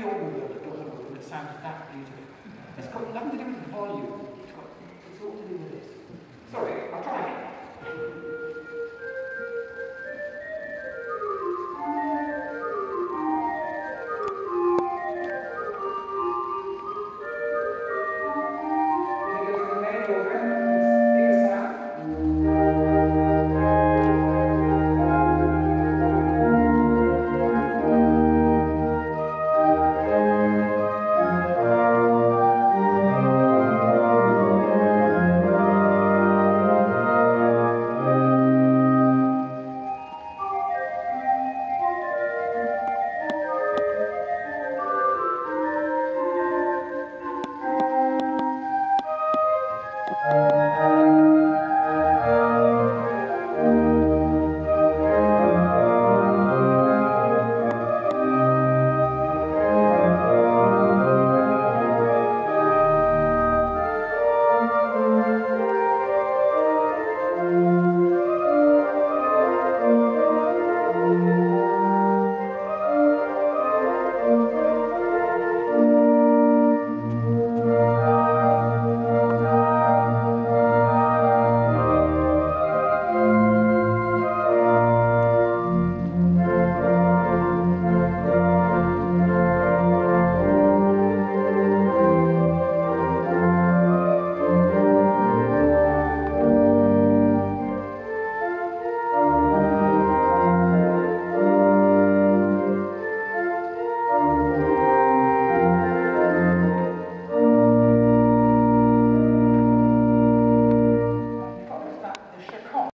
every organ that does a movement sounds that beautiful. It's got nothing to do with volume. It's all to do with this. Sorry, I'll try again.